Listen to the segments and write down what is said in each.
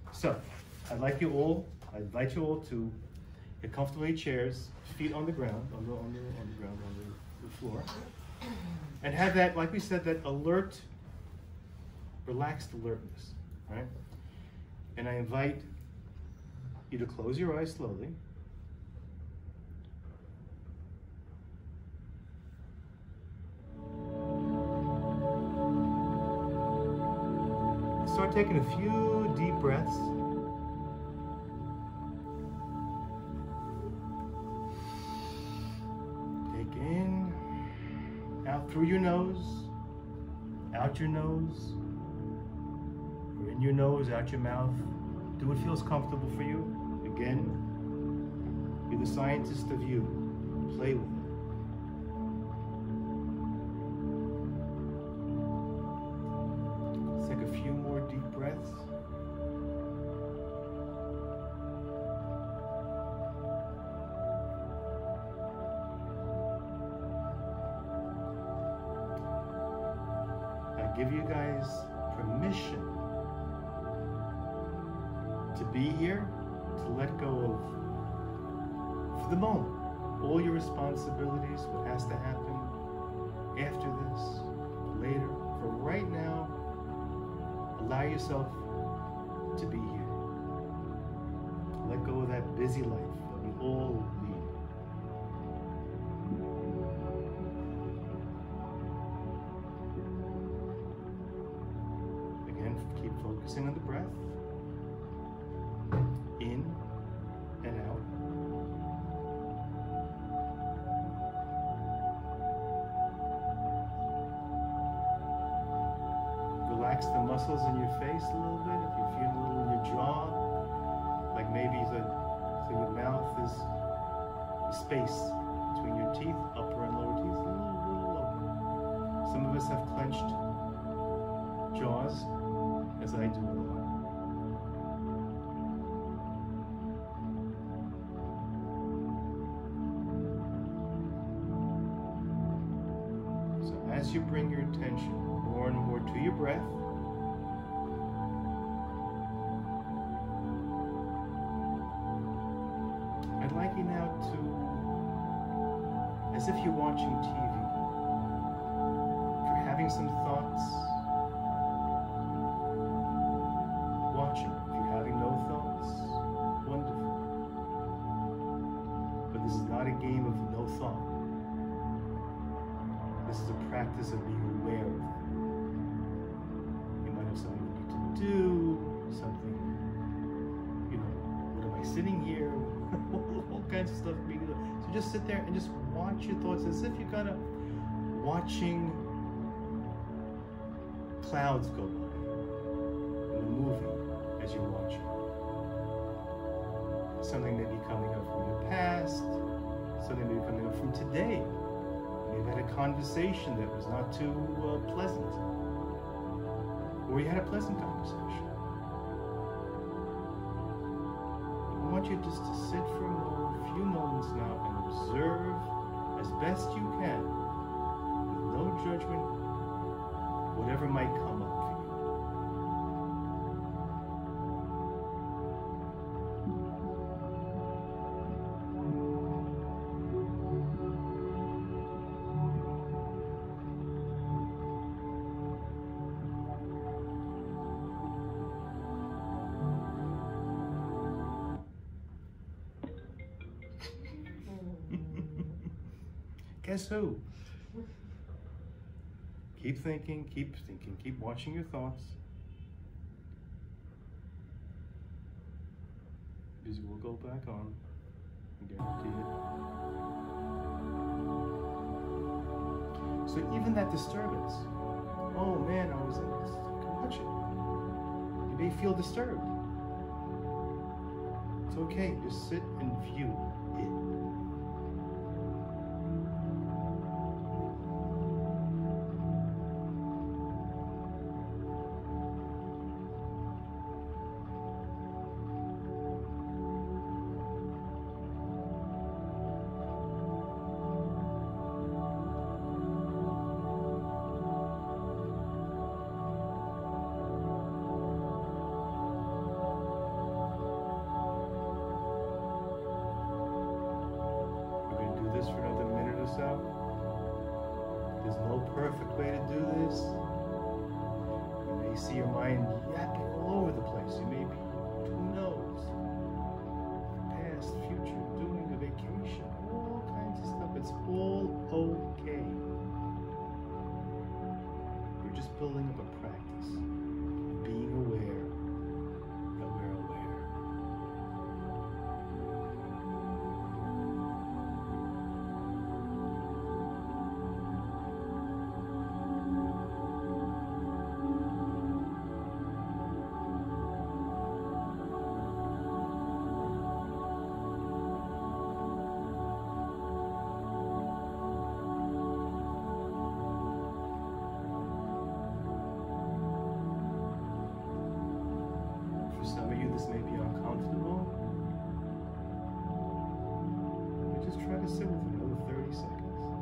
So, I invite you all to get comfortably in chairs, feet on the ground, on the floor, and have that, like we said, that alert, relaxed alertness, right? And I invite you to close your eyes slowly. Start taking a few deep breaths. Take in, out through your nose, out your nose, or in your nose, out your mouth. Do what feels comfortable for you. Again, you're the scientist of you. Play with it. Take a few more deep breaths. I give you guys permission to be here, to let go of, for the moment, all your responsibilities, what has to happen after this, later. For right now, allow yourself to be here. Let go of that busy life that we all lead. Again, keep focusing on the breath. In and out. Relax the muscles in your face a little bit. If you feel a little in your jaw, like maybe so your mouth is the space between your teeth, upper and lower teeth, a little open. Some of us have clenched jaws, as I do a lot. As you bring your attention more and more to your breath, I'd like you now to, as if you're watching TV, if you're having some thoughts, watch them. If you're having no thoughts, wonderful. But this is not a game of no thought. This is a practice of being aware of them. You might have something you need to do, something, what am I sitting here? All kinds of stuff. So just sit there and just watch your thoughts as if you're kind of watching clouds go by and moving as you're watching. Something may be coming up from your past, something may be coming up from today. You've had a conversation that was not too pleasant, or you had a pleasant conversation. I want you just to sit for a few moments now and observe as best you can, with no judgment, whatever might come up for you. Guess who? Keep thinking, keep watching your thoughts. Busy will go back on. I guarantee it. So even that disturbance, oh man, I was watch it. You may feel disturbed. It's okay, just sit and view it. see your mind yapping all over the place. You may be, who knows, past, future, doing a vacation, all kinds of stuff. It's all okay. We're just building up a practice, being aware that we're aware. Some of you, this may be uncomfortable. But just try to sit with it another 30 seconds.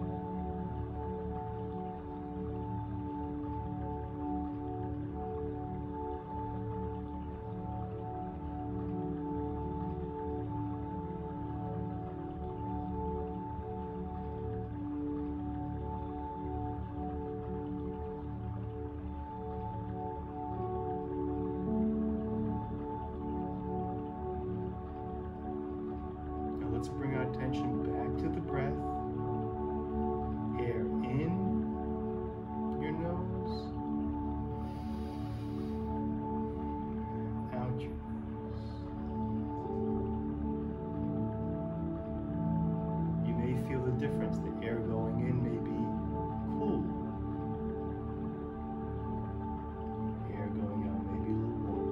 Let's bring our attention back to the breath. Air in your nose, out your nose. You may feel the difference. The air going in may be cool. Air going out may be a little warm.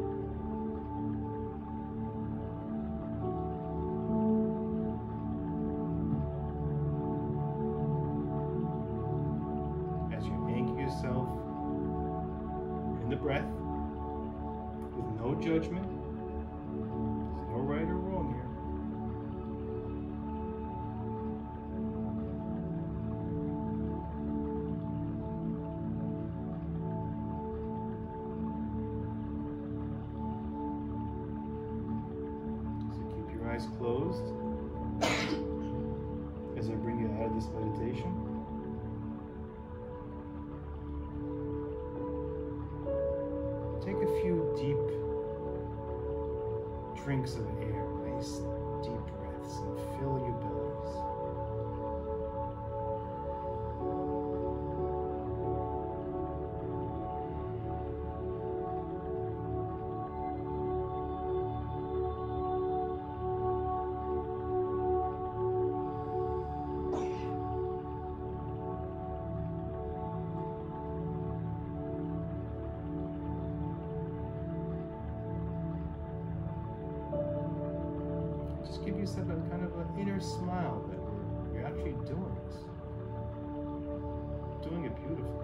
Yourself in the breath with no judgment. There's no right or wrong here. So keep your eyes closed as I bring you out of this meditation. Take a few deep drinks of air, nice deep breaths, and fill your bellies. Just give yourself a kind of an inner smile that you're actually doing this. Doing it beautifully.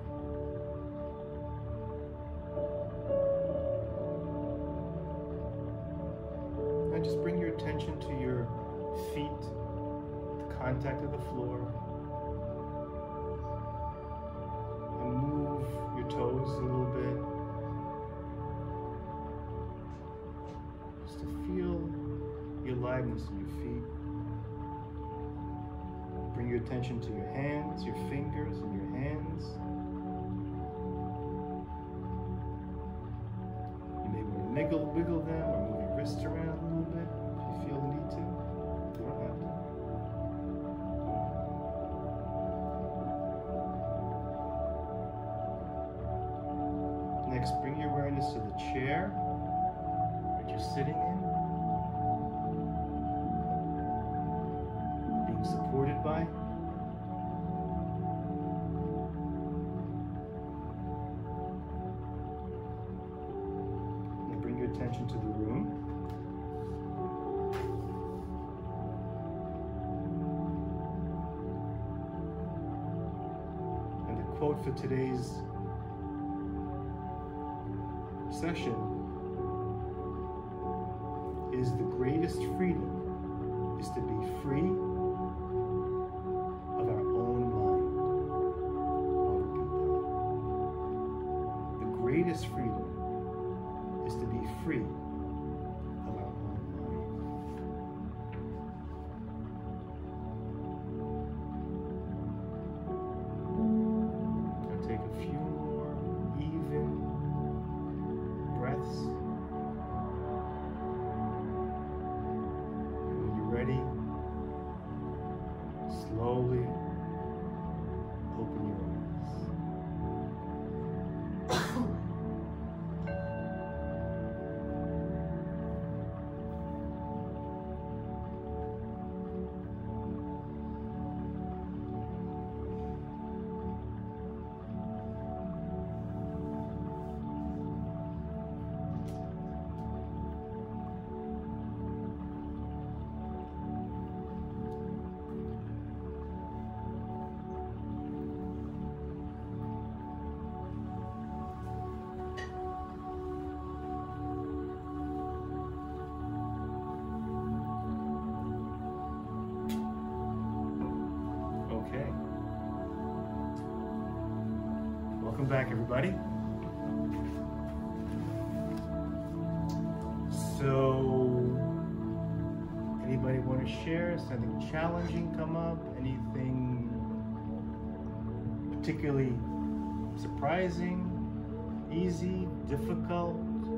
And just bring your attention to your feet, the contact of the floor. And move your toes a little bit. Just to feel your aliveness in your feet. Bring your attention to your hands, your fingers and your hands. You may want to wiggle them or move your wrists around a little bit if you feel the need to. You don't have to. Next, bring your awareness to the chair that you're sitting in. Supported by. And bring your attention to the room. And the quote for today's session is, "The greatest freedom is to be free of our own mind." I'll repeat that. The greatest freedom is to be free of our own mind. Now take a few more even, back, everybody. So, anybody want to share? Something challenging come up? Anything particularly surprising, easy, difficult?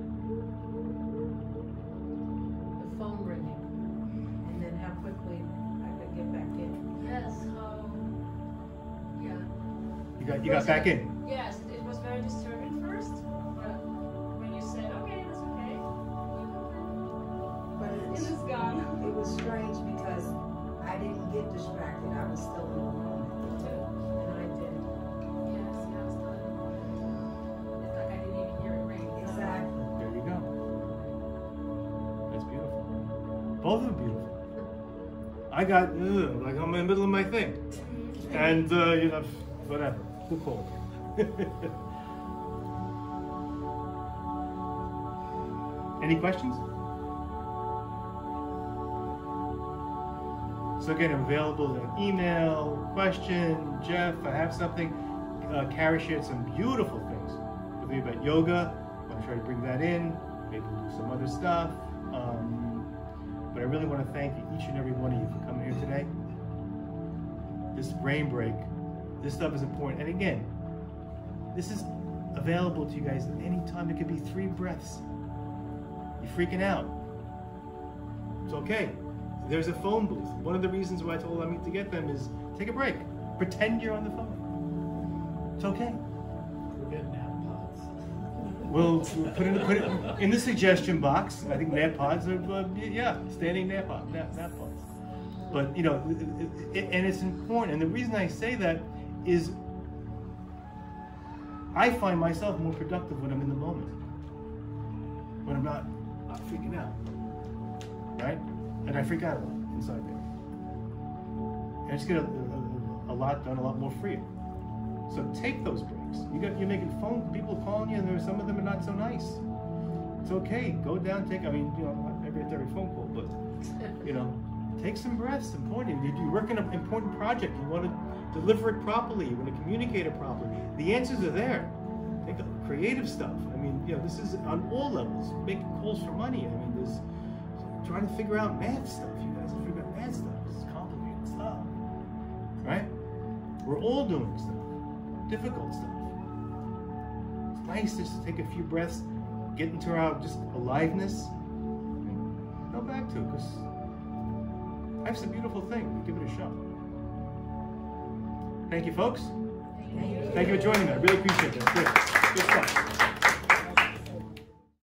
The phone ringing, and then how quickly I could get back in. Yes, yeah. You got back in? Yes, it was very disturbing first, but when you said, okay, that's okay, But it was gone. it was strange because I didn't get distracted. I was still in the moment too, and I did. Yes, yeah, I was done. It's like I didn't even hear it ring. Exactly. There you go. That's beautiful. Both of them beautiful. I got, like I'm in the middle of my thing. And, you know, whatever. Who called? Any questions? So again, I'm available in email, question, Jeff, I have something. Carrie shared some beautiful things with me about yoga. I'm going to try to bring that in. Maybe we'll do some other stuff. But I really want to thank each and every one of you for coming here today. This brain break, this stuff is important. And again, this is available to you guys anytime. It could be 3 breaths. You're freaking out. It's okay. There's a phone booth. One of the reasons why I told Amit to get them is take a break. Pretend you're on the phone. It's okay. We're getting nap pods. We'll put it in the suggestion box. I think nap pods are, yeah, standing nap pods. But, you know, and it's important. And the reason I say that is I find myself more productive when I'm in the moment. When I'm not freaking out. Right? And I freak out a lot inside there. And I just get a lot done, a lot more freer. So take those breaks. You're making phone, people calling you, and some of them are not so nice. It's okay. Go down, I mean, you know, not every phone call, but, you know, take some breaths. Important. You're working on an important project. You want to deliver it properly. You want to communicate it properly. The answers are there. Think of creative stuff. I mean, you know, this is on all levels. Making calls for money. I mean, there's trying to figure out math stuff. You guys are figuring out math stuff. This is complicated stuff. Right? We're all doing stuff. Difficult stuff. It's nice just to take a few breaths, get into our just aliveness, and go back to it, because life's a beautiful thing. Give it a shot. Thank you, folks. Thank you. Thank you for joining me. I really appreciate that. Good stuff.